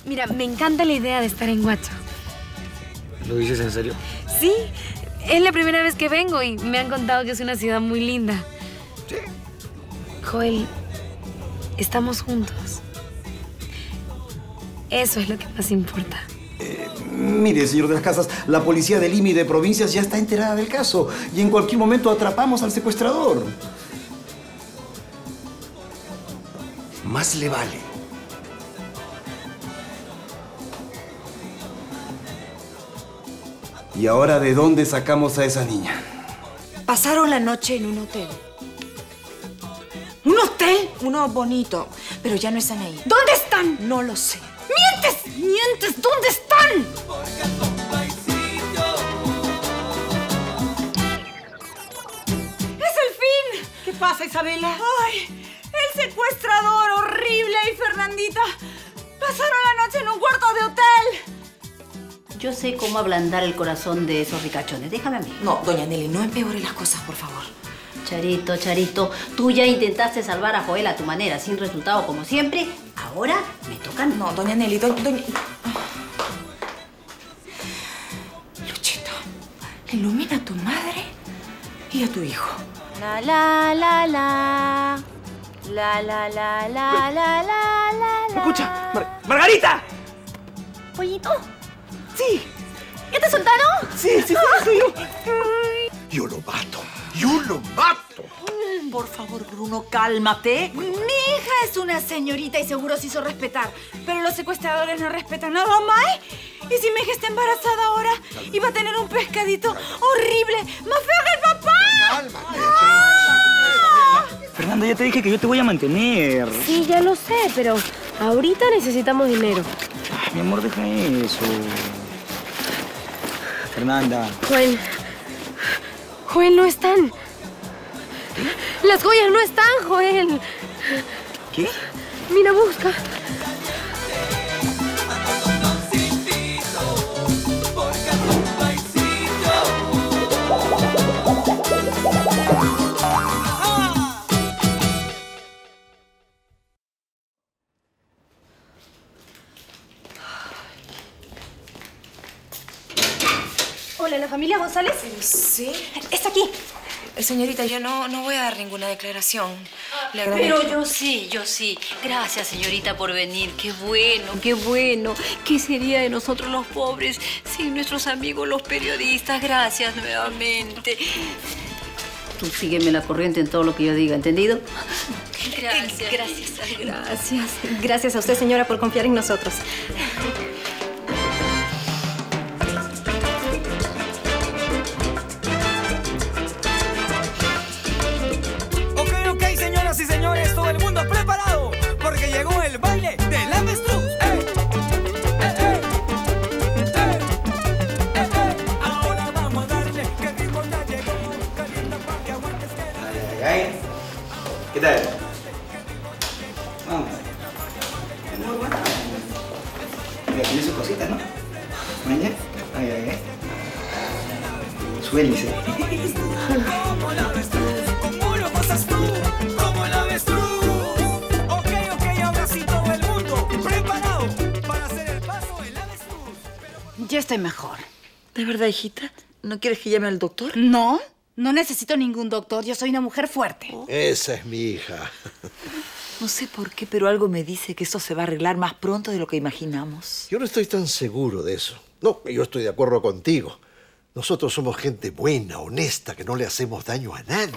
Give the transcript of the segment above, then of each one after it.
Mira, me encanta la idea de estar en Huacho. ¿Lo dices en serio? Sí, es la primera vez que vengo y me han contado que es una ciudad muy linda. Sí. Joel, estamos juntos. Eso es lo que más importa. Mire, señor de las Casas, la policía de Lima y de provincias ya está enterada del caso y en cualquier momento atrapamos al secuestrador. Más le vale. ¿Y ahora de dónde sacamos a esa niña? Pasaron la noche en un hotel. ¿Un hotel? Uno bonito, pero ya no están ahí. ¿Dónde están? No lo sé. ¡Mientes! ¡Mientes! ¿Dónde están? ¡Es el fin! ¿Qué pasa, Isabela? ¡Ay! El secuestrador horrible y Fernandita pasaron la noche en un cuarto de hotel. Yo sé cómo ablandar el corazón de esos ricachones. Déjame a mí. No, doña Nelly, no empeore las cosas, por favor. Charito, Charito, tú ya intentaste salvar a Joel a tu manera, sin resultado como siempre. Ahora me toca... No, doña Nelly, doña... Luchito, ilumina a tu madre y a tu hijo. La la la la. La la la la la la la. Escucha, Margarita. ¿Pollito? Sí. ¿Ya te soltaron? Sí, soy yo. Yo lo mato. Yo lo mato. Por favor, Bruno, cálmate. Mi hija es una señorita y seguro se hizo respetar. Pero los secuestradores no respetan nada más. ¿Y si mi hija está embarazada ahora y va a tener un pescadito horrible, más feo que el papá? Cálmate. Fernanda, ya te dije que yo te voy a mantener. Sí, ya lo sé, pero ahorita necesitamos dinero. Ay, mi amor, deja eso. Fernanda. Joel, no están. Las joyas no están, Joel. ¿Qué? Mira, busca. Hola, ¿la familia González? Sí. Está aquí. Señorita, yo no voy a dar ninguna declaración. Le Pero agradezco. yo sí. Gracias, señorita, por venir. Qué bueno, qué bueno. ¿Qué sería de nosotros los pobres sin nuestros amigos los periodistas? Gracias nuevamente. Tú sígueme la corriente en todo lo que yo diga, ¿entendido? Gracias. Gracias. Gracias a usted, señora, por confiar en nosotros. Ok, señoras y señores, todo el mundo preparado, porque llegó el baile del avestruz. Ahora vamos a darle, que el ritmo ya llegó, calienta pa' que aguantes que... Ay. ¿Qué tal? Vamos. Muy bueno. Mira, tiene sus cositas, ¿no? Mañana. Ay. Suélice. Como el avestruz, ¿cómo lo pasas tú? Como el avestruz. Ok, ahora sí todo el mundo preparado para hacer el paso del avestruz. Ya estoy mejor. ¿De verdad, hijita? ¿No quieres que llame al doctor? No, no necesito ningún doctor. Yo soy una mujer fuerte. Esa es mi hija. No sé por qué, pero algo me dice que esto se va a arreglar más pronto de lo que imaginamos. Yo no estoy tan seguro de eso. No, yo estoy de acuerdo contigo. Nosotros somos gente buena, honesta, que no le hacemos daño a nadie.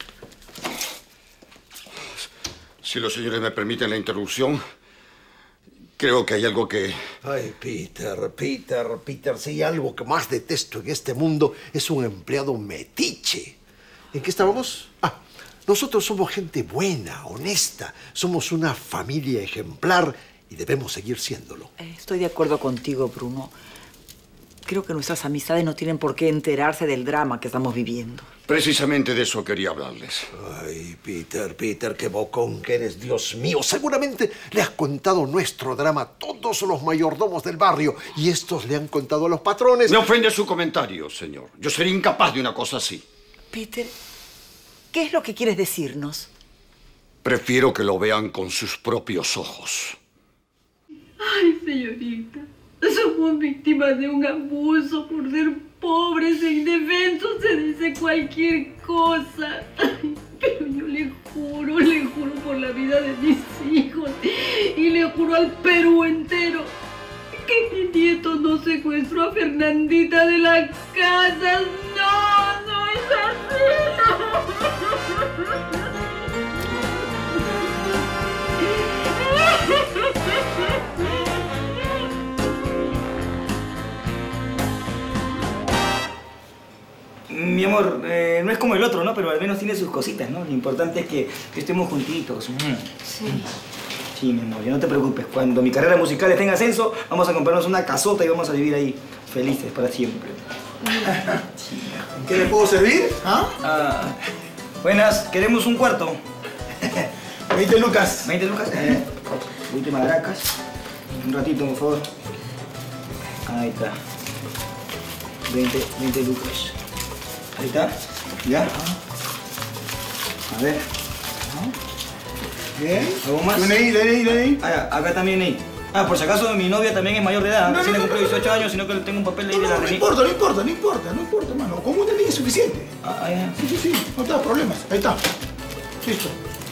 Si los señores me permiten la interrupción, creo que hay algo que... Ay, Peter, si hay algo que más detesto en este mundo es un empleado metiche. ¿En qué estábamos? Nosotros somos gente buena, honesta. Somos una familia ejemplar y debemos seguir siéndolo. Estoy de acuerdo contigo, Bruno. Creo que nuestras amistades no tienen por qué enterarse del drama que estamos viviendo. Precisamente de eso quería hablarles. Ay, Peter, qué bocón que eres, Dios mío. Seguramente le has contado nuestro drama a todos los mayordomos del barrio y estos le han contado a los patrones. Me ofende su comentario, señor. Yo sería incapaz de una cosa así. Peter, ¿qué es lo que quieres decirnos? Prefiero que lo vean con sus propios ojos. Ay, Señorita, somos víctimas de un abuso por ser pobres e indefensos. Se dice cualquier cosa. Ay, pero yo le juro por la vida de mis hijos y le juro al Perú entero que mi nieto no secuestró a Fernandita de las Casas. No es así. Mi amor, no es como el otro, ¿no? Pero al menos tiene sus cositas, ¿no? Lo importante es que estemos juntitos. Sí. Sí, mi amor, ya no te preocupes. Cuando mi carrera musical esté en ascenso, vamos a comprarnos una casota y vamos a vivir ahí felices para siempre. ¿En qué le puedo servir? Buenas, queremos un cuarto. 20 lucas. 20 lucas. 20 maracas. Un ratito, por favor. Ahí está. 20 lucas. Ahí está. ¿Ya? A ver. Bien. ¿Algo más? DNI. Acá también hay. Por si acaso mi novia también es mayor de edad. Recién cumplió 18 años, sino que tengo un papel ahí de la No importa, mano. Con un DNI es suficiente. Ya. Sí. No te da problemas. Ahí está. Listo.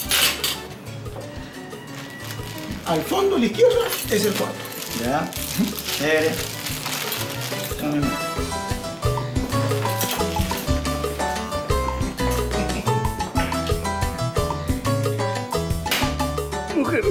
Al fondo, a la izquierda, es el cuarto. Ya. Mujer.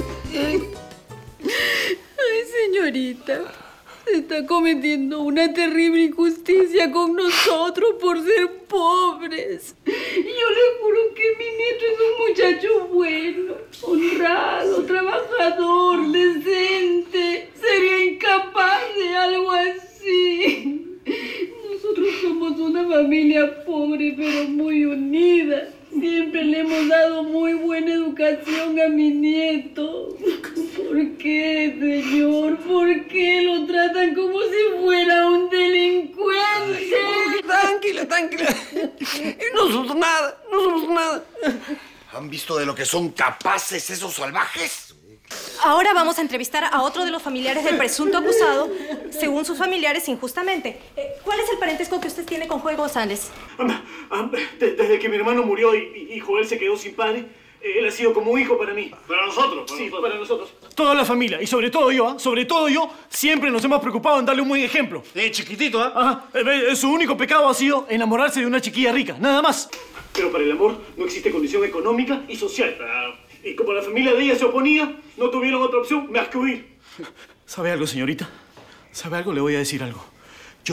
Ay, señorita. Se está cometiendo una terrible injusticia con nosotros por ser pobres. Y yo le juro que mi nieto es un muchacho bueno, honrado, trabajador, decente. Sería incapaz de algo así. Nosotros somos una familia pobre pero muy unida. Siempre le hemos dado muy buena educación a mi nieto. ¿Por qué, señor? ¿Por qué lo tratan como si fuera un delincuente? Tranquila. No somos nada. ¿Han visto de lo que son capaces esos salvajes? Ahora vamos a entrevistar a otro de los familiares del presunto acusado, según sus familiares, injustamente. ¿Cuál es el parentesco que usted tiene con Joel González? Desde que mi hermano murió y Joel se quedó sin padre, él ha sido como un hijo para mí. Para nosotros. Para nosotros. Toda la familia, y sobre todo yo, siempre nos hemos preocupado en darle un buen ejemplo. Chiquitito, ¿ah? Ajá. Su único pecado ha sido enamorarse de una chiquilla rica, nada más. Pero para el amor no existe condición económica y social. Y como la familia de ella se oponía, no tuvieron otra opción más que huir. ¿Sabe algo, señorita? ¿Sabe algo? Le voy a decir algo. Yo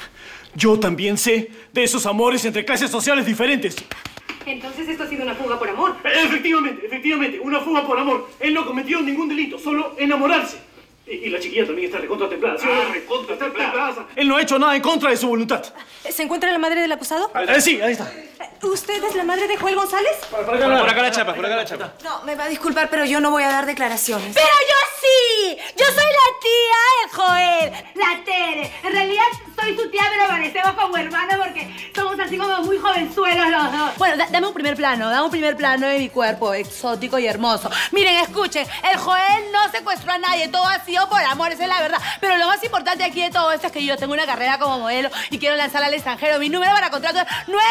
también sé de esos amores entre clases sociales diferentes. Entonces esto ha sido una fuga por amor. Efectivamente, una fuga por amor. Él no cometió ningún delito, solo enamorarse. Y la chiquilla también está recontra templada. ¿Sí? Recontra templada. Él no ha hecho nada en contra de su voluntad. ¿Se encuentra la madre del acusado? Sí, ahí está. ¿Usted es la madre de Joel González? Por acá la chapa. No, me va a disculpar, pero yo no voy a dar declaraciones. ¡Pero yo sí! ¡Yo soy la tía de Joel! La Tere. En realidad soy su tía, pero parecemos como hermanos porque somos así como muy jovenzuelos los dos. Bueno, dame un primer plano de mi cuerpo exótico y hermoso. Miren, escuchen, el Joel no secuestró a nadie, todo ha sido por amor, esa es la verdad. Pero lo más importante aquí de todo esto es que yo tengo una carrera como modelo y quiero lanzarla al extranjero. Mi número para contrato es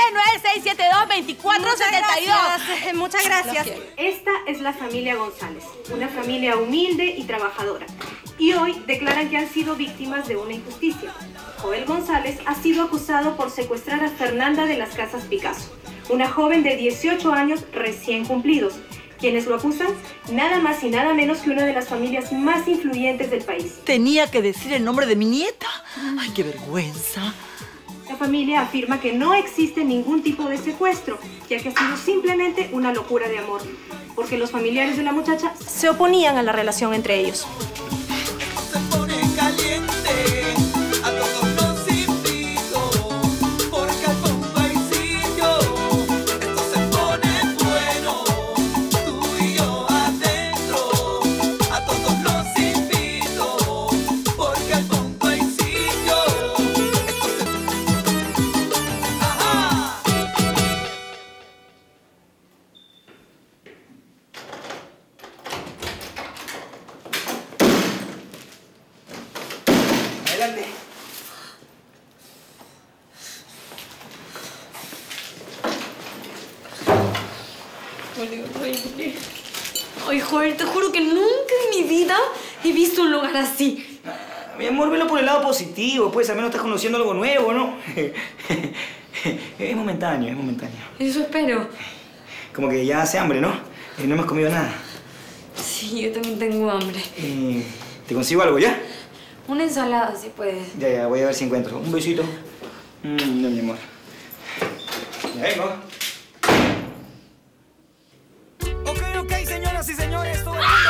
996722472. Muchas gracias. Esta es la familia González, una familia humilde y trabajadora. Y hoy declaran que han sido víctimas de una injusticia. Joel González ha sido acusado por secuestrar a Fernanda de las Casas Picasso, una joven de 18 años recién cumplidos. ¿Quiénes lo acusan? Nada más y nada menos que una de las familias más influyentes del país. Tenía que decir el nombre de mi nieta. Ay, qué vergüenza. La familia afirma que no existe ningún tipo de secuestro, ya que ha sido simplemente una locura de amor, porque los familiares de la muchacha se oponían a la relación entre ellos. Ay, Joel, te juro que nunca en mi vida he visto un lugar así. Mi amor, velo por el lado positivo, pues al menos estás conociendo algo nuevo, ¿no? Es momentáneo, es momentáneo. Eso espero. Como que ya hace hambre, ¿no? No hemos comido nada. Sí, yo también tengo hambre. ¿Te consigo algo ya? Una ensalada, si puedes. Ya, voy a ver si encuentro. Un besito. No, mi amor. Ya vengo. Ok, señoras y señores, todo el mundo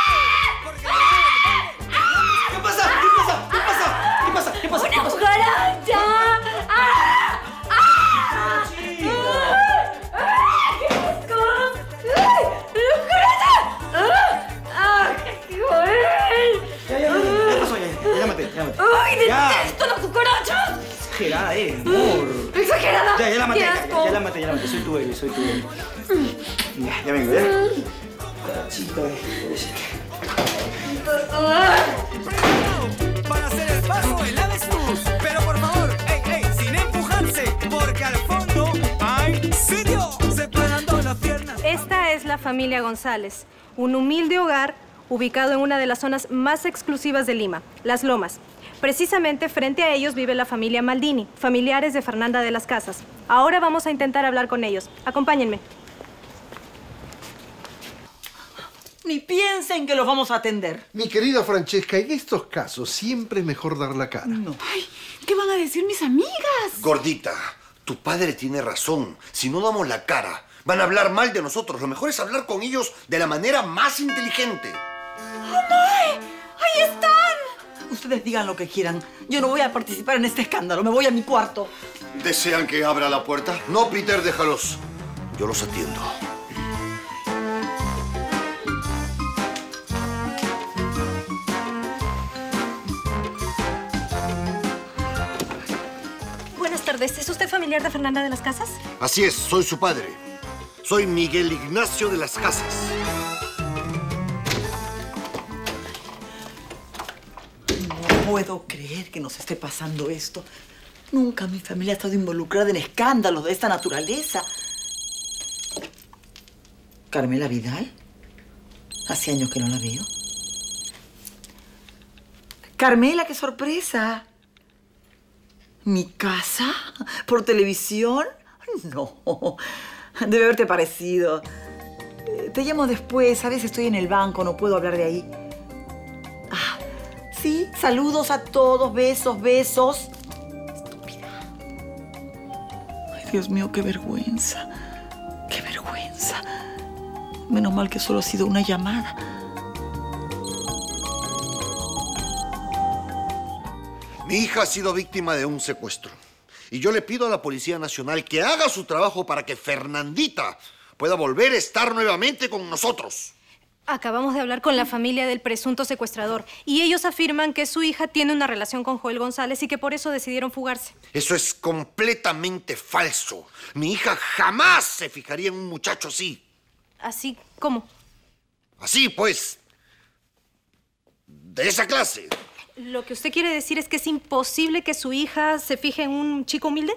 ¿Qué pasa? ¿Qué pasa? ¿Qué pasa? ¿Qué pasa? ¿Qué pasa? ¡Una cucaracha! ¡Ah! ¡Ah! ¡Qué asco! ¡Ay! ¡Una cucaracha! ¡Ah! ¡Qué Joel! ¿Qué pasó? Llámate. ¡Ay, detesto las cucarachas! Exagerada, amor. ¡Exagerada! Ya la maté, ¡Qué asco! ya la maté. Soy tu héroe, soy tu héroe. Ya vengo, ya. Cucarachita, para hacer el paso el avestruz. Pero por favor, sin empujarse, porque al fondo hay sitio. Separando las piernas. Esta es la familia González, un humilde hogar ubicado en una de las zonas más exclusivas de Lima, Las Lomas. Precisamente frente a ellos vive la familia Maldini, familiares de Fernanda de las Casas. Ahora vamos a intentar hablar con ellos. Acompáñenme. Ni piensen que los vamos a atender. Mi querida Francesca, en estos casos siempre es mejor dar la cara. No. Ay, ¿qué van a decir mis amigas? Gordita, tu padre tiene razón. Si no damos la cara, van a hablar mal de nosotros. Lo mejor es hablar con ellos de la manera más inteligente. ¡Amay! ¡Ahí están! Ustedes digan lo que quieran. Yo no voy a participar en este escándalo. Me voy a mi cuarto. ¿Desean que abra la puerta? No, Peter, déjalos. Yo los atiendo. Buenas tardes. ¿Es usted familiar de Fernanda de las Casas? Así es, soy su padre. Soy Miguel Ignacio de las Casas. No puedo creer que nos esté pasando esto. Nunca mi familia ha estado involucrada en escándalos de esta naturaleza. ¿Carmela Vidal? Hace años que no la veo. Carmela, qué sorpresa. ¿Mi casa? ¿Por televisión? No, debe haberte parecido. Te llamo después, a veces estoy en el banco, no puedo hablar de ahí. Ah, sí, saludos a todos, besos, besos. Estúpida. Ay, Dios mío, qué vergüenza. Qué vergüenza. Menos mal que solo ha sido una llamada. Mi hija ha sido víctima de un secuestro. Y yo le pido a la Policía Nacional que haga su trabajo para que Fernandita pueda volver a estar nuevamente con nosotros. Acabamos de hablar con la familia del presunto secuestrador y ellos afirman que su hija tiene una relación con Joel González y que por eso decidieron fugarse. Eso es completamente falso. Mi hija jamás se fijaría en un muchacho así. ¿Así cómo? Así, pues. De esa clase. ¿Lo que usted quiere decir es que es imposible que su hija se fije en un chico humilde?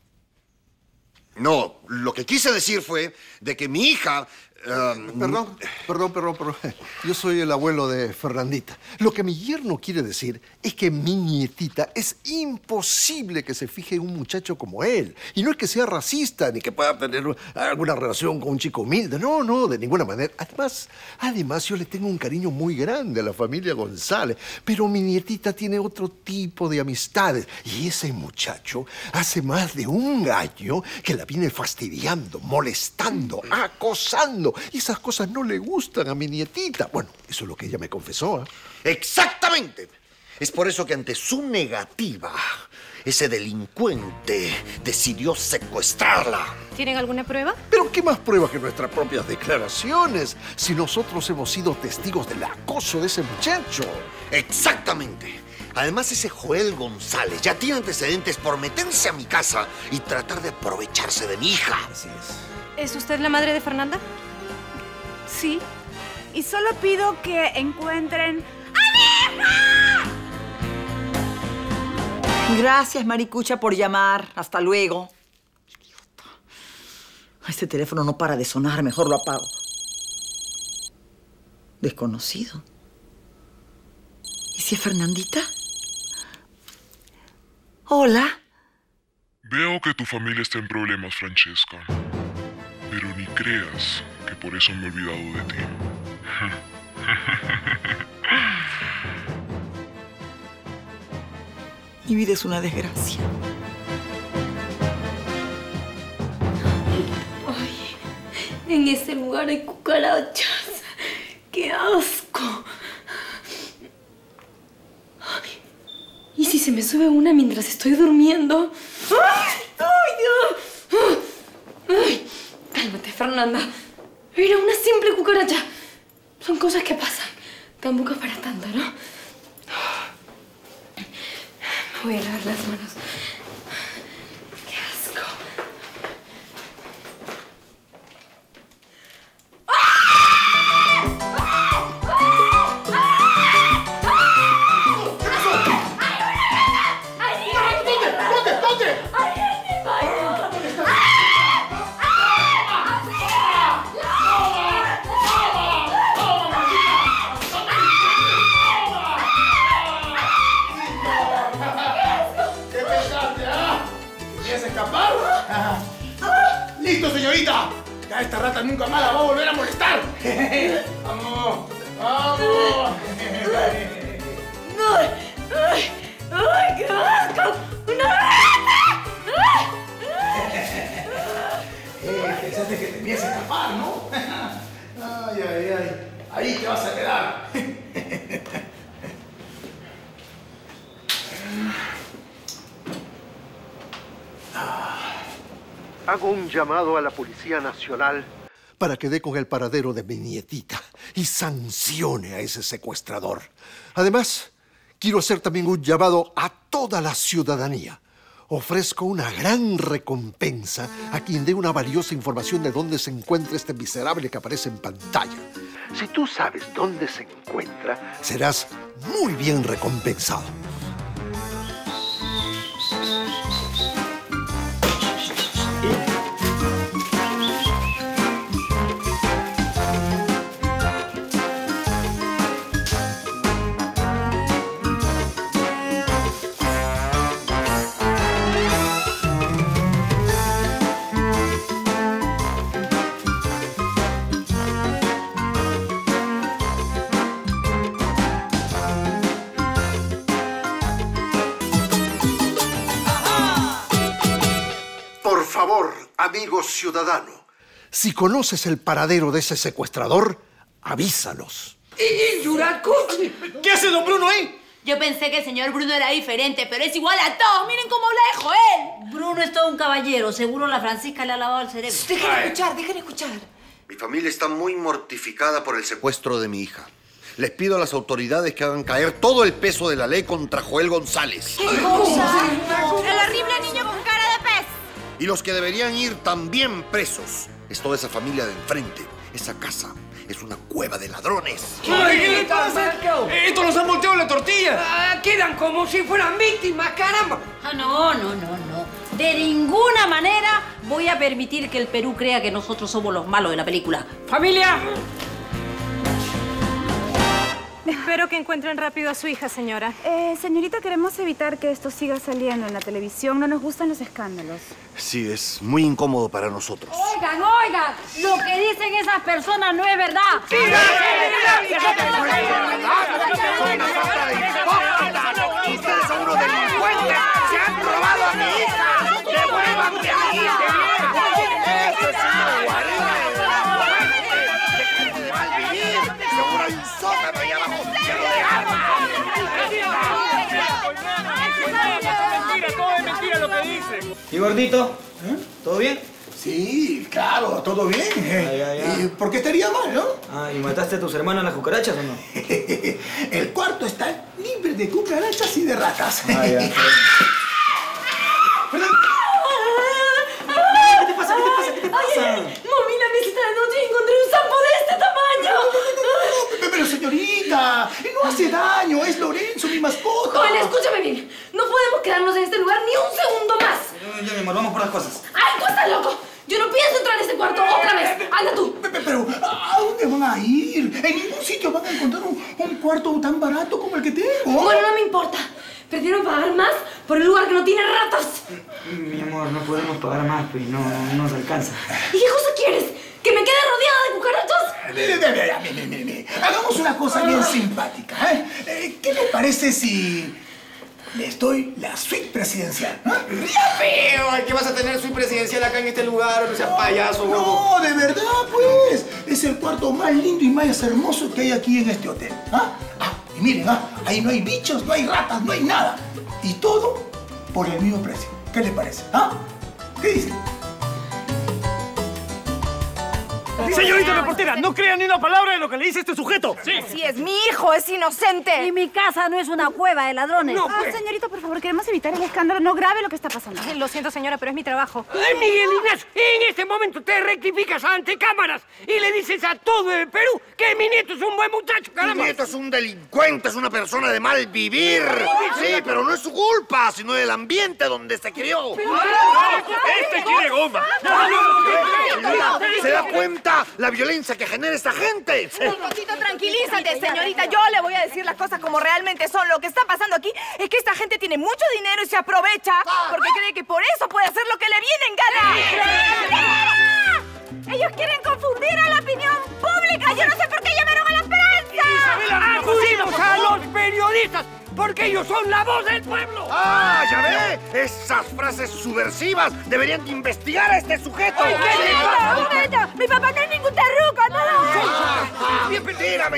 No, lo que quise decir fue de que mi hija... Perdón. Yo soy el abuelo de Fernandita. Lo que mi yerno quiere decir es que mi nietita es imposible que se fije en un muchacho como él. Y no es que sea racista ni que pueda tener alguna relación con un chico humilde. No, de ninguna manera. Además, yo le tengo un cariño muy grande a la familia González. Pero mi nietita tiene otro tipo de amistades. Y ese muchacho hace más de un año que la viene fastidiando, molestando, acosando. Y esas cosas no le gustan a mi nietita. Bueno, eso es lo que ella me confesó. ¡Exactamente! Es por eso que ante su negativa, ese delincuente decidió secuestrarla. ¿Tienen alguna prueba? ¿Pero qué más pruebas que nuestras propias declaraciones? Si nosotros hemos sido testigos del acoso de ese muchacho. Exactamente. Además, ese Joel González ya tiene antecedentes por meterse a mi casa y tratar de aprovecharse de mi hija. Así ¿Es usted la madre de Fernanda? Sí. Y solo pido que encuentren... ¡a mi hija! Gracias, Maricucha, por llamar. Hasta luego. Idiota. Este teléfono no para de sonar. Mejor lo apago. desconocido. ¿Y si es Fernandita? Hola. Veo que tu familia está en problemas, Francesca. Pero ni creas que por eso me he olvidado de ti. Mi vida es una desgracia. Ay, en este lugar hay cucarachas. ¡Qué asco! Ay, ¿y si se me sube una mientras estoy durmiendo? ¡Ay! ¡Ay, Dios! ¡Ay! Cálmate, Fernanda. Era una simple cucaracha. Son cosas que pasan. Tampoco es para tanto, ¿no? Me voy a lavar las manos. ¡Qué asco! ¡Listo, señorita! Ya esta rata nunca más la va a volver a molestar. ¡Vamos! ¡Vamos! ¡Ay! ¡Ay! ¡Ay, qué asco! ¡Una rata! Pensaste que te ibas a escapar, ¿no? Ay, ay, ay. Ahí te vas a quedar. Hago un llamado a la Policía Nacional para que dé con el paradero de mi nietita y sancione a ese secuestrador. Además, quiero hacer también un llamado a toda la ciudadanía. Ofrezco una gran recompensa a quien dé una valiosa información de dónde se encuentra este miserable que aparece en pantalla. Si tú sabes dónde se encuentra, serás muy bien recompensado. Por favor, amigo ciudadano, si conoces el paradero de ese secuestrador, avísanos. ¿Y Yuraco? ¿Qué hace don Bruno ahí? Yo pensé que el señor Bruno era diferente, pero es igual a todos. Miren cómo habla de Joel. Bruno es todo un caballero. Seguro la Francisca le ha lavado el cerebro. Dejen escuchar. Mi familia está muy mortificada por el secuestro de mi hija. Les pido a las autoridades que hagan caer todo el peso de la ley contra Joel González. ¿Qué cosa? El horrible niño con cara de pez. Y los que deberían ir también presos es toda esa familia de enfrente. Esa casa es una cueva de ladrones. Ay, ¿qué le pasa? ¡Estos nos han volteado la tortilla! Quedan como si fueran víctimas, caramba. Ah, no. De ninguna manera voy a permitir que el Perú crea que nosotros somos los malos de la película. ¡Familia! Espero que encuentren rápido a su hija, señora. Señorita, queremos evitar que esto siga saliendo en la televisión. No nos gustan los escándalos. Sí, es muy incómodo para nosotros. Oigan, lo que dicen esas personas no es verdad. Ustedes son unos delincuentes. Se han robado a mi hija. ¡Devuélvanme a mi hija! ¡Eso es una guarida de delincuentes! ¡De gente de mal vivir! ¡Seguro hay un sótano ahí abajo lleno de armas! Todo es mentira lo que dicen. ¿Y gordito? ¿Todo bien? Sí, claro, todo bien. ¿Y por qué estaría mal, no? Ah, ¿y mataste a tus hermanos las cucarachas o no? El cuarto está libre de cucarachas y de ratas. Ah, ya. ¿Qué te pasa? Moví la mesita de noche y encontré un sapo de este tamaño. Pero señorita, no hace daño, es Lorenzo, mi mascota. Joel, escúchame bien. No podemos quedarnos en este lugar ni un segundo más. Ya, mi amor, vamos por las cosas. ¡Ay, tú estás loco! Yo no pienso entrar en ese cuarto otra vez. ¡Anda tú! Pero, ¿a dónde van a ir? En ningún sitio van a encontrar un cuarto tan barato como el que tengo. Bueno, no me importa. Prefiero pagar más por el lugar que no tiene ratas. Mi amor, no podemos pagar más, pues no nos alcanza. ¿Y qué cosa quieres? ¿Que me quede rodeada de cucarachas? Mire. Hagamos una cosa bien simpática, ¿eh? ¿Qué le parece si les doy la suite presidencial? ¡Ya feo! ¿Qué vas a tener suite presidencial acá en este lugar? No seas payaso, gordo. No, de verdad, pues. Es el cuarto más lindo y más hermoso que hay aquí en este hotel. Y miren, ahí no hay bichos, no hay ratas, no hay nada. Y todo por el mismo precio. ¿Qué les parece? ¿Qué dicen? Señorita reportera, no crea ni una palabra de lo que le dice este sujeto. Sí. Así es, mi hijo es inocente. Y mi casa no es una cueva de ladrones. No, señorita, por favor, queremos evitar el escándalo. No grave lo que está pasando. Lo siento, señora, pero es mi trabajo. Miguel Ignacio, en este momento te rectificas ante cámaras y le dices a todo el Perú que mi nieto es un buen muchacho, caramba. Mi nieto es un delincuente, es una persona de mal vivir. Sí, pero no es su culpa, sino el ambiente donde se crió. ¡Este quiere goma! ¿Se da cuenta la violencia que genera esta gente? Cosito, tranquilízate, señorita. Yo le voy a decir las cosas como realmente son. Lo que está pasando aquí es que esta gente tiene mucho dinero y se aprovecha porque cree que por eso puede hacer lo que le viene en gana. Ellos quieren confundir a la opinión pública. Yo no sé por qué llamaron a la prensa. Acudimos a los periodistas porque ellos son la voz del pueblo. ¡Ya ve! Esas frases subversivas deberían de investigar a este sujeto. Un momento. Mi papá no es ningún terruco, no. Mentira.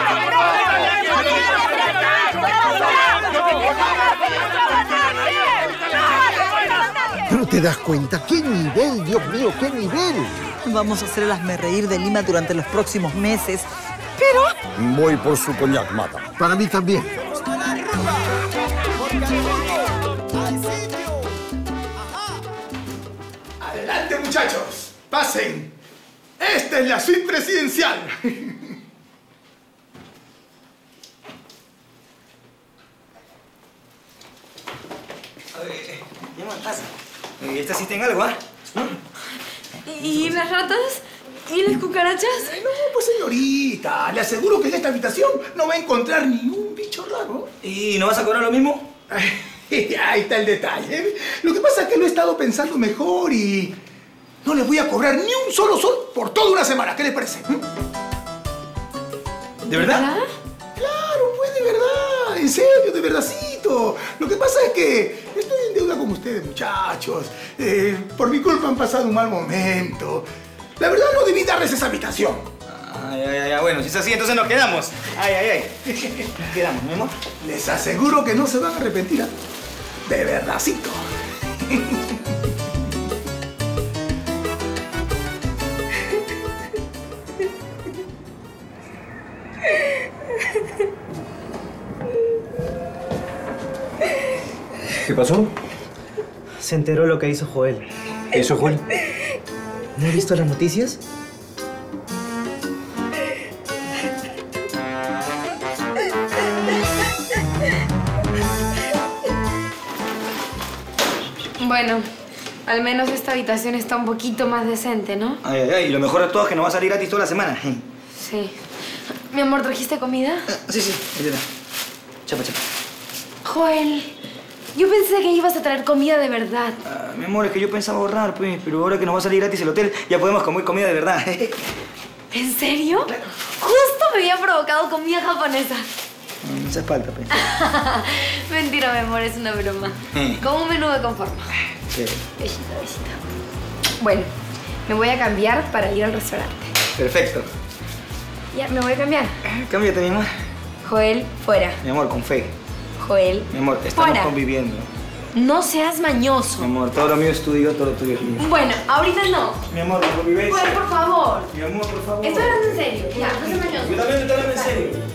¿No te das cuenta? ¡Qué nivel, Dios mío, qué nivel! Vamos a hacer el hazmerreír de Lima durante los próximos meses. Pero... Voy por su coñac, mata. Para mí también. Adelante, muchachos. Pasen. Esta es la suite presidencial. ¿Qué más pasa? ¿Esta sí tiene algo, ¿Y las ratas? ¿Y las cucarachas? No, pues señorita, le aseguro que en esta habitación no va a encontrar ni un bicho raro. ¿Y no vas a cobrar lo mismo? Ahí está el detalle. Lo que pasa es que lo he estado pensando mejor y no les voy a cobrar ni un solo sol por toda una semana. ¿Qué les parece? ¿De verdad? Claro, pues de verdad. En serio, de verdadcito. Lo que pasa es que estoy en deuda con ustedes, muchachos. Por mi culpa han pasado un mal momento. La verdad no debí darles esa habitación. Bueno, si es así, entonces nos quedamos. Nos quedamos, mi amor. Les aseguro que no se van a arrepentir. De verdadcito. ¿Qué pasó? Se enteró lo que hizo Joel. ¿Qué hizo Joel? ¿No has visto las noticias? Bueno, al menos esta habitación está un poquito más decente, ¿no? Y lo mejor de todo es que nos va a salir gratis toda la semana. Sí. Mi amor, ¿trajiste comida? Sí, ahí está. Chapa. Joel, yo pensé que ibas a traer comida de verdad. Mi amor, es que yo pensaba ahorrar, pues, pero ahora que nos va a salir gratis el hotel, ya podemos comer comida de verdad. ¿En serio? Justo me había provocado comida japonesa. No hace falta, pues. Mentira, mi amor, es una broma. Como un menú de conforma. Sí. Besito. Bueno, me voy a cambiar para ir al restaurante. Perfecto. Ya, me voy a cambiar. Cámbiate, mi amor. Joel, fuera. Mi amor, con fe. Joel, Mi amor, estamos fuera. conviviendo. No seas mañoso. Mi amor, todo lo mío es tuyo, todo lo tuyo es mío. Bueno, ahorita no. Mi amor, la convivencia. Joel, por favor. Mi amor, por favor. Estoy hablando en serio. Ya, no seas mañoso. Yo también estoy hablando en serio.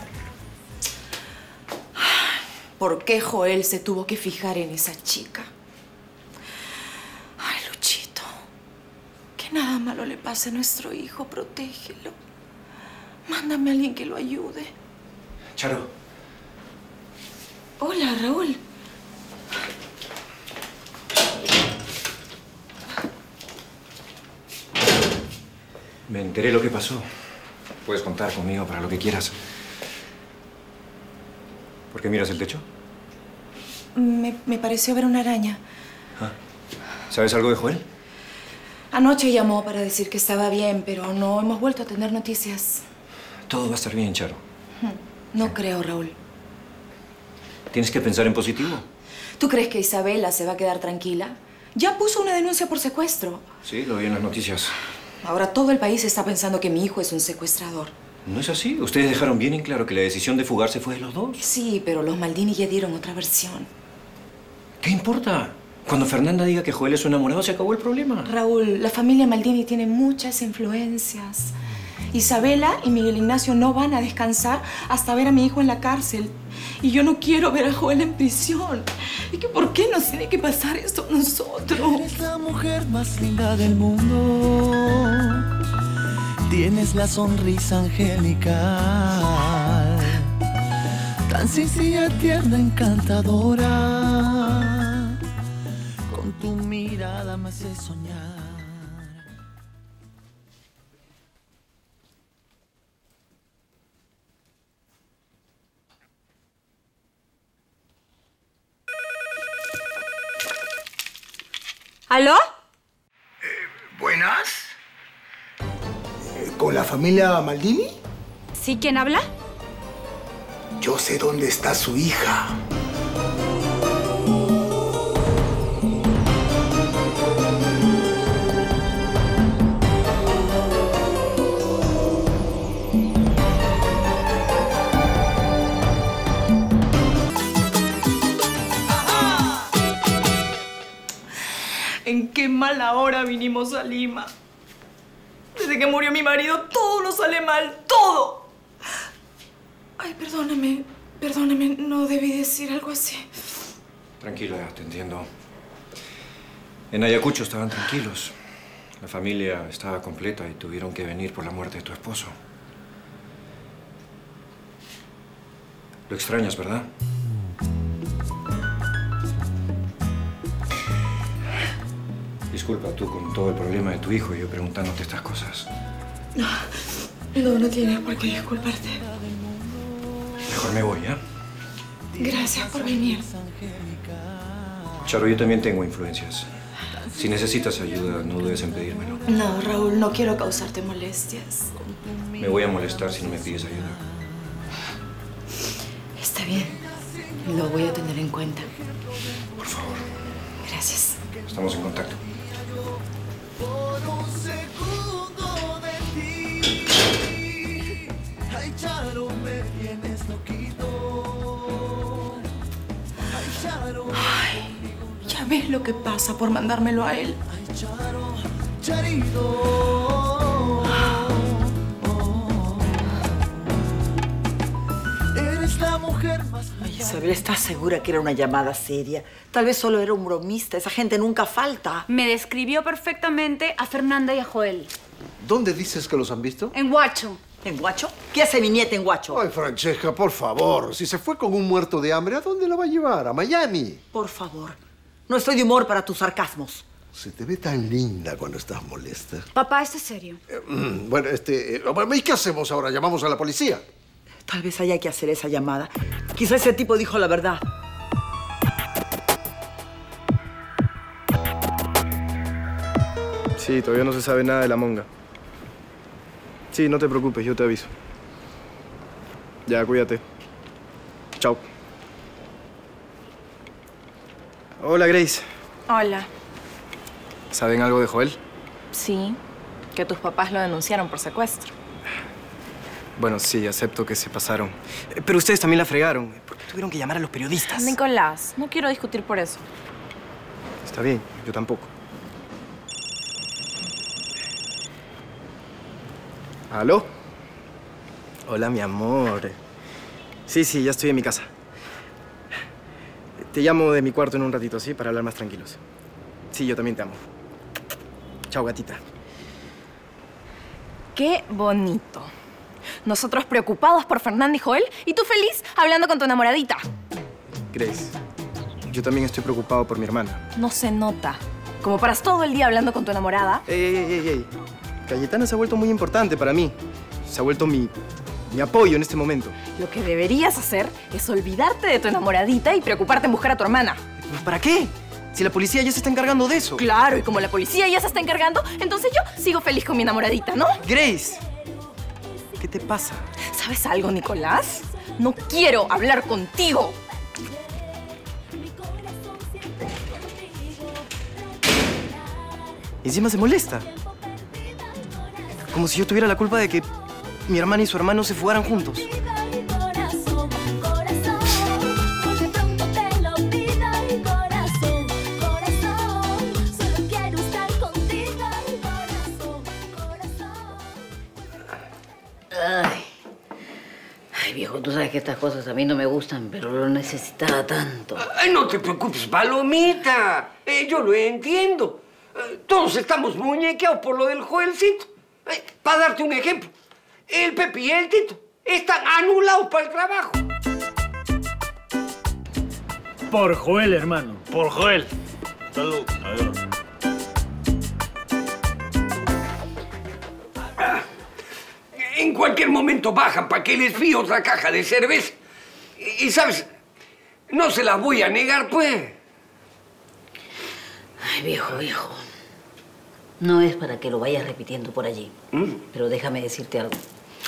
¿Por qué Joel se tuvo que fijar en esa chica? le pase a nuestro hijo, protégelo. Mándame a alguien que lo ayude. Charo. Hola, Raúl. Me enteré lo que pasó. Puedes contar conmigo para lo que quieras. ¿Por qué miras el techo? Me pareció ver una araña. ¿Sabes algo de Joel? Anoche llamó para decir que estaba bien, pero no hemos vuelto a tener noticias. Todo va a estar bien, Charo. No creo, Raúl. Tienes que pensar en positivo. ¿Tú crees que Isabela se va a quedar tranquila? Ya puso una denuncia por secuestro. Sí, lo vi en las noticias. Ahora todo el país está pensando que mi hijo es un secuestrador. No es así. Ustedes dejaron bien en claro que la decisión de fugarse fue de los dos. Sí, pero los Maldini ya dieron otra versión. ¿Qué importa? Cuando Fernanda diga que Joel es su enamorado, se acabó el problema. Raúl, la familia Maldini tiene muchas influencias. Isabela y Miguel Ignacio no van a descansar hasta ver a mi hijo en la cárcel. Y yo no quiero ver a Joel en prisión. ¿Y que por qué nos tiene que pasar esto a nosotros? Eres la mujer más linda del mundo. Tienes la sonrisa angelical. Tan sencilla, tierna, encantadora. Con tu mirada me hace soñar. ¿Aló? Buenas. ¿Con la familia Maldini? ¿Sí? ¿Quién habla? Yo sé dónde está su hija. ¿En qué mala hora vinimos a Lima? Desde que murió mi marido, todo nos sale mal, todo. Ay, perdóname, no debí decir algo así. Tranquila, te entiendo. En Ayacucho estaban tranquilos. La familia estaba completa y tuvieron que venir por la muerte de tu esposo. Lo extrañas, ¿verdad? Disculpa tú con todo el problema de tu hijo y yo preguntándote estas cosas. No tienes por qué disculparte. Mejor me voy, ¿eh? Gracias por venir. Charo, yo también tengo influencias. Si necesitas ayuda, no dudes en pedírmelo. No, Raúl, no quiero causarte molestias. Me voy a molestar si no me pides ayuda. Está bien. Lo voy a tener en cuenta. Por favor. Gracias. Estamos en contacto. Por un segundo de ti. Ay, Charo, me tienes loquito. Ay, Charo. Ay, ya ves lo que pasa por mandármelo a él. Ay, Charo, Charito. Eres la mujer más... Isabel, ¿estás segura que era una llamada seria? Tal vez solo era un bromista. Esa gente nunca falta. Me describió perfectamente a Fernanda y a Joel. ¿Dónde dices que los han visto? En Huacho. ¿En Huacho? ¿Qué hace mi nieta en Huacho? Ay, Francesca, por favor. Si se fue con un muerto de hambre, ¿a dónde la va a llevar? ¿A Miami? Por favor. No estoy de humor para tus sarcasmos. Se te ve tan linda cuando estás molesta. Papá, esto es serio. Bueno, ¿y qué hacemos ahora? ¿Llamamos a la policía? Tal vez haya que hacer esa llamada. Quizá ese tipo dijo la verdad. Sí, todavía no se sabe nada de la monga. Sí, no te preocupes, yo te aviso. Ya, cuídate. Chao. Hola, Grace. Hola. ¿Saben algo de Joel? Sí, que tus papás lo denunciaron por secuestro. Bueno, sí, acepto que se pasaron. Pero ustedes también la fregaron. ¿Por qué tuvieron que llamar a los periodistas? Nicolás, no quiero discutir por eso. Está bien, yo tampoco. ¿Aló? Hola, mi amor. Sí, ya estoy en mi casa. Te llamo de mi cuarto en un ratito, ¿sí? Para hablar más tranquilos. Sí, yo también te amo. Chao, gatita. Qué bonito. Nosotros preocupados por Fernanda y Joel y tú feliz hablando con tu enamoradita. Grace, yo también estoy preocupado por mi hermana. No se nota. Como paras todo el día hablando con tu enamorada. Ey. Cayetana se ha vuelto muy importante para mí. Se ha vuelto mi apoyo en este momento. Lo que deberías hacer es olvidarte de tu enamoradita y preocuparte en buscar a tu hermana. ¿Para qué? Si la policía ya se está encargando de eso. Claro, y como la policía ya se está encargando, entonces yo sigo feliz con mi enamoradita, ¿no? Grace, ¿qué te pasa? ¿Sabes algo, Nicolás? No quiero hablar contigo. Y encima se molesta. Como si yo tuviera la culpa de que mi hermana y su hermano se fugaran juntos. Ay, viejo, tú sabes que estas cosas a mí no me gustan, pero lo necesitaba tanto. Ay, no te preocupes, Palomita. Yo lo entiendo. Todos estamos muñequeados por lo del Joelcito. Para darte un ejemplo, el Pepe y el Tito están anulados para el trabajo. Por Joel, hermano. Por Joel. Salud. En cualquier momento bajan para que les fíe otra caja de cerveza. Y, ¿sabes? No se las voy a negar, pues. Ay, viejo. No es para que lo vayas repitiendo por allí. Pero déjame decirte algo.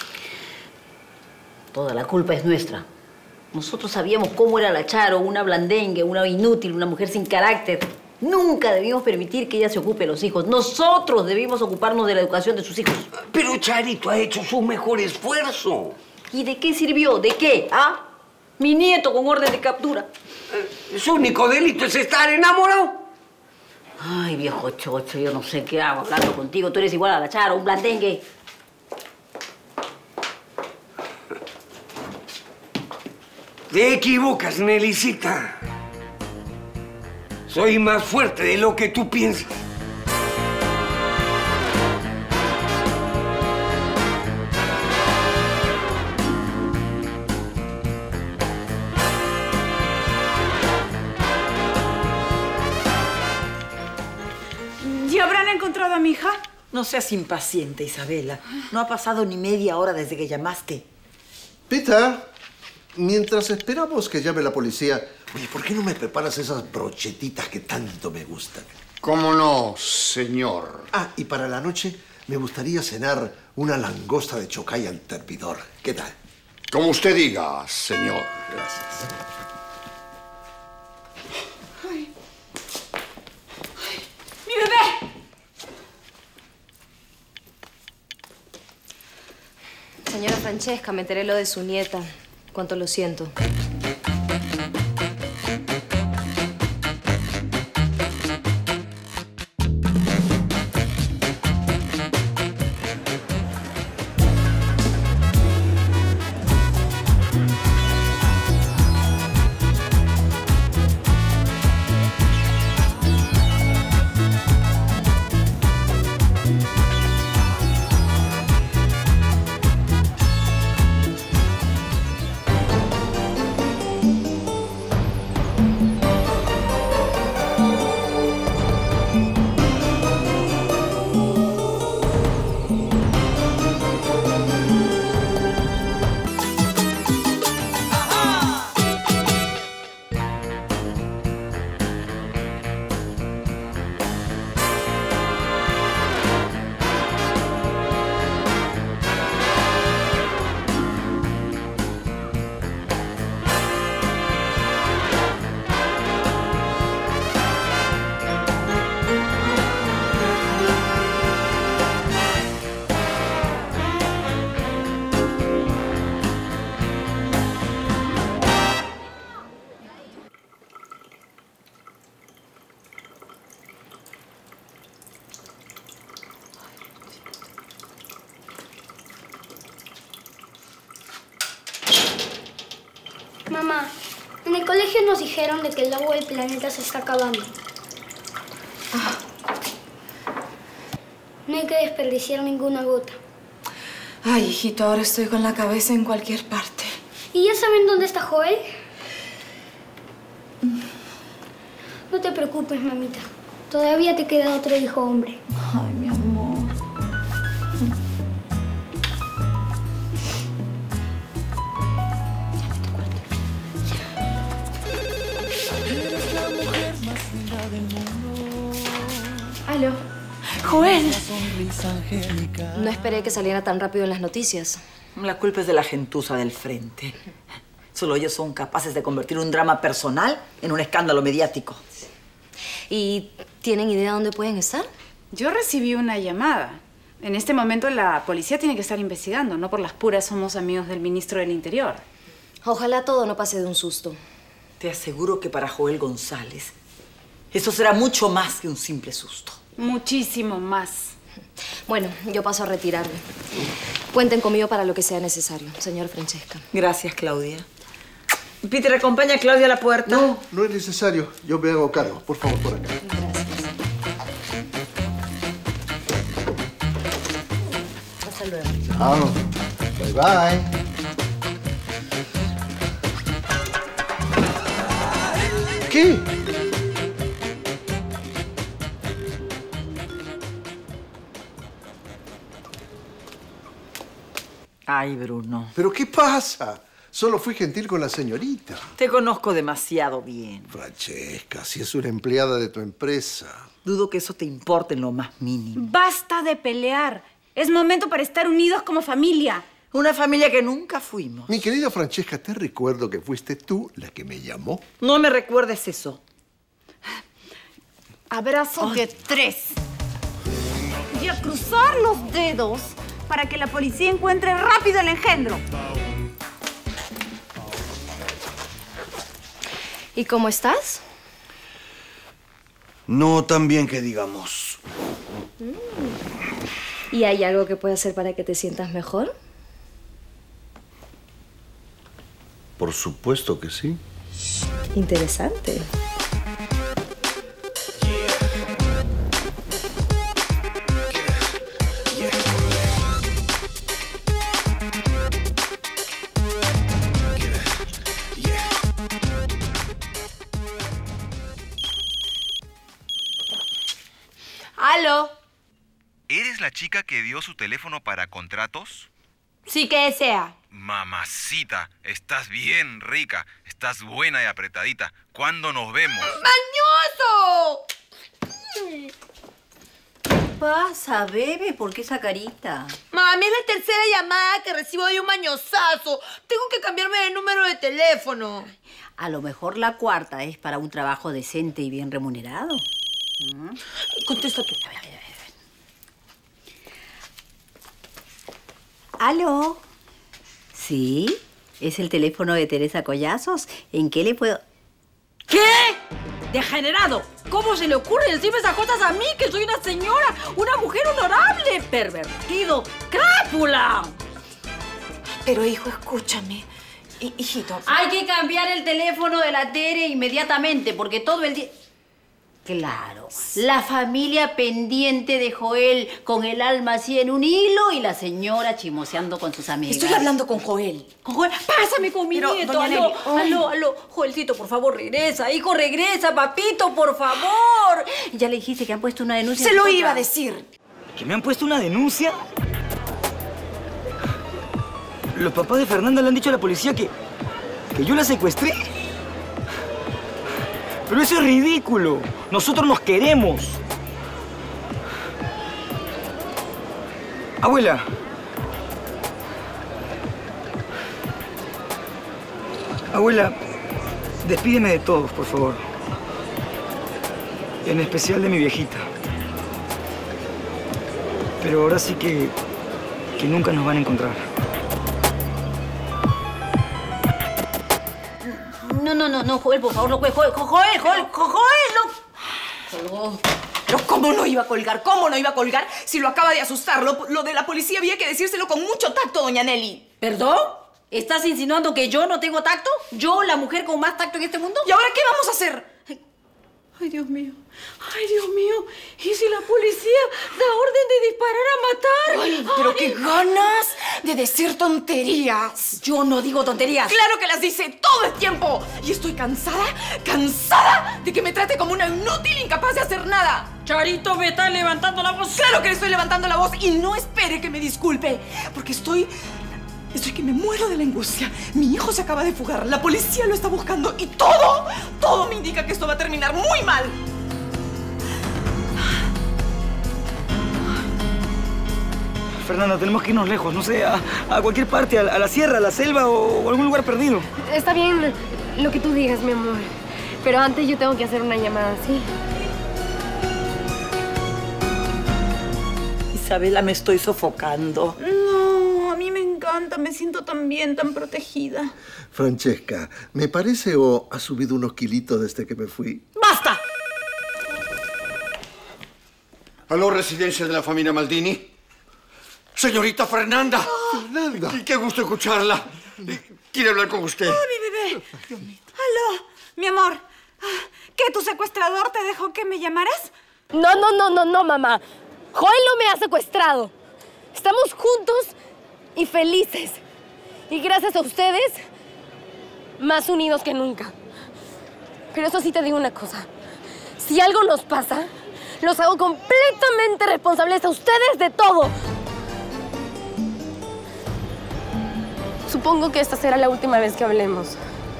Toda la culpa es nuestra. Nosotros sabíamos cómo era la Charo, una blandengue, una inútil, una mujer sin carácter. Nunca debimos permitir que ella se ocupe de los hijos. Nosotros debimos ocuparnos de la educación de sus hijos. Pero Charito ha hecho su mejor esfuerzo. ¿Y de qué sirvió? ¿De qué? ¿Ah? Mi nieto con orden de captura. Su único delito es estar enamorado. Ay, viejo chocho, yo no sé qué hago hablando contigo. Tú eres igual a la Charo, un blandengue. Te equivocas, Nelicita. Soy más fuerte de lo que tú piensas. ¿Ya habrán encontrado a mi hija? No seas impaciente, Isabela. No ha pasado ni media hora desde que llamaste. Peter, mientras esperamos que llame la policía, oye, ¿por qué no me preparas esas brochetitas que tanto me gustan? ¿Cómo no, señor? Ah, y para la noche me gustaría cenar una langosta de Chocay al terpidor. ¿Qué tal? Como usted diga, señor. Gracias. ¡Mi bebé! Señora Francesca, me enteré lo de su nieta. Cuánto lo siento. Mamá, en el colegio nos dijeron de que el agua del planeta se está acabando. No hay que desperdiciar ninguna gota. Ay, hijito, ahora estoy con la cabeza en cualquier parte. ¿Y ya saben dónde está Joel? No te preocupes, mamita. Todavía te queda otro hijo hombre. Ay, mi amor. Aló. Joel. No esperé que saliera tan rápido en las noticias. La culpa es de la gentuza del frente. Solo ellos son capaces de convertir un drama personal en un escándalo mediático. ¿Y tienen idea dónde pueden estar? Yo recibí una llamada. En este momento la policía tiene que estar investigando. No por las puras somos amigos del ministro del Interior. Ojalá todo no pase de un susto. Te aseguro que para Joel González eso será mucho más que un simple susto. Muchísimo más. Bueno, yo paso a retirarme. Cuenten conmigo para lo que sea necesario, señor Francesca. Gracias, Claudia. Peter, acompaña a Claudia a la puerta. No, no es necesario. Yo me hago cargo. Por favor, por acá. Hasta luego. Chao. Bye, bye. ¿Qué? Ay, Bruno. ¿Pero qué pasa? Solo fui gentil con la señorita. Te conozco demasiado bien. Francesca, si es una empleada de tu empresa. Dudo que eso te importe en lo más mínimo. ¡Basta de pelear! Es momento para estar unidos como familia. Una familia que nunca fuimos. Mi querida Francesca, te recuerdo que fuiste tú la que me llamó. No me recuerdes eso. Abrazo de 3. Y a cruzar los dedos para que la policía encuentre rápido el engendro. ¿Y cómo estás? No tan bien que digamos. ¿Y hay algo que pueda hacer para que te sientas mejor? Por supuesto que sí. Interesante. ¿Aló? ¿Eres la chica que dio su teléfono para contratos? Sí, que desea. Mamacita, estás bien rica, estás buena y apretadita. ¿Cuándo nos vemos? ¡Mañoso! ¿Qué pasa, bebé? ¿Por qué esa carita? Mami, es la tercera llamada que recibo de un mañosazo. Tengo que cambiarme de número de teléfono. A lo mejor la cuarta es para un trabajo decente y bien remunerado. Contesta tú. A ver. ¿Aló? ¿Sí? ¿Es el teléfono de Teresa Collazos? ¿En qué le puedo...? ¿Qué? ¡Degenerado! ¿Cómo se le ocurre decirme esas cosas a mí, que soy una señora, una mujer honorable? ¡Pervertido! ¡Crápula! Pero, hijo, escúchame. Hijito. Hay que cambiar el teléfono de la Tere inmediatamente, porque todo el día... Claro, la familia pendiente de Joel con el alma así en un hilo y la señora chismoseando con sus amigas. Estoy hablando con Joel. ¿Con Joel? Pásame con mi nieto. Aló. Joelcito, por favor, regresa. Hijo, regresa. Papito, por favor. Ya le dijiste que han puesto una denuncia. Se lo iba a decir. ¿Que me han puesto una denuncia? Los papás de Fernanda le han dicho a la policía que yo la secuestré. Pero eso es ridículo. Nosotros nos queremos. Abuela. Abuela, despídeme de todos, por favor. En especial de mi viejita. Pero ahora sí que nunca nos van a encontrar. No, Joel, por favor, no cuelgues. Joel, no. Pero ¿cómo no iba a colgar? ¿Cómo no iba a colgar si lo acaba de asustar? Lo de la policía había que decírselo con mucho tacto, doña Nelly. ¿Perdón? ¿Estás insinuando que yo no tengo tacto? ¿Yo, la mujer con más tacto en este mundo? ¿Y ahora qué vamos a hacer? Ay, Dios mío. Ay, Dios mío. ¿Y si la policía da orden de disparar a matar? Ay, pero qué ganas de decir tonterías. Yo no digo tonterías. Claro que las dice todo el tiempo. Y estoy cansada de que me trate como una inútil incapaz de hacer nada. Charito, me está levantando la voz. Claro que le estoy levantando la voz y no espere que me disculpe. Porque estoy que me muero de la angustia. Mi hijo se acaba de fugar, la policía lo está buscando y todo me indica que esto va a terminar muy mal. Fernanda, tenemos que irnos lejos, no sé, a cualquier parte, a la sierra, a la selva o algún lugar perdido. Está bien lo que tú digas, mi amor. Pero antes yo tengo que hacer una llamada, ¿sí? Isabela, me estoy sofocando. No, a mí me encanta. Me siento tan bien, tan protegida. Francesca, me parece o has subido unos kilitos desde que me fui. ¡Basta! ¿Aló, residencia de la familia Maldini? Señorita Fernanda. Fernanda. Qué gusto escucharla. Quiere hablar con usted. ¡Oh, mi bebé! ¡Aló! Mi amor. ¿Qué, tu secuestrador te dejó que me llamaras? No, mamá. Joel no me ha secuestrado. Estamos juntos y felices. Y gracias a ustedes, más unidos que nunca. Pero eso sí te digo una cosa. Si algo nos pasa, los hago completamente responsables a ustedes de todo. Supongo que esta será la última vez que hablemos.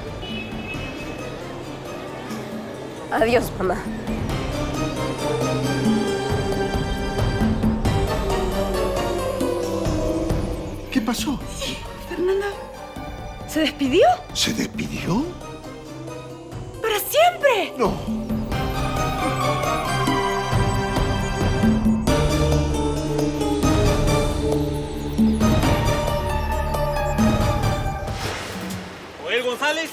Adiós, mamá. ¿Qué pasó? Fernanda, ¿se despidió? ¿Se despidió? ¡Para siempre! No. ¿Joel González?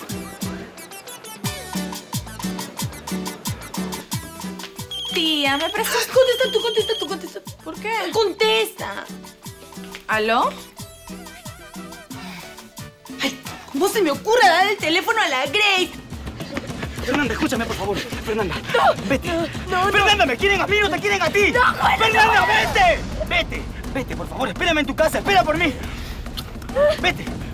Tía, ¿me prestas? Contesta tú. ¿Por qué? Contesta. ¿Aló? Ay, ¿cómo se me ocurre dar el teléfono a la Grace? Fernanda, escúchame, por favor. Fernanda, vete. No. Fernanda, ¿me quieren a mí o no te quieren a ti? No, Joel, Fernanda, no. vete. Vete, por favor. Espérame en tu casa. Espera por mí. Vete.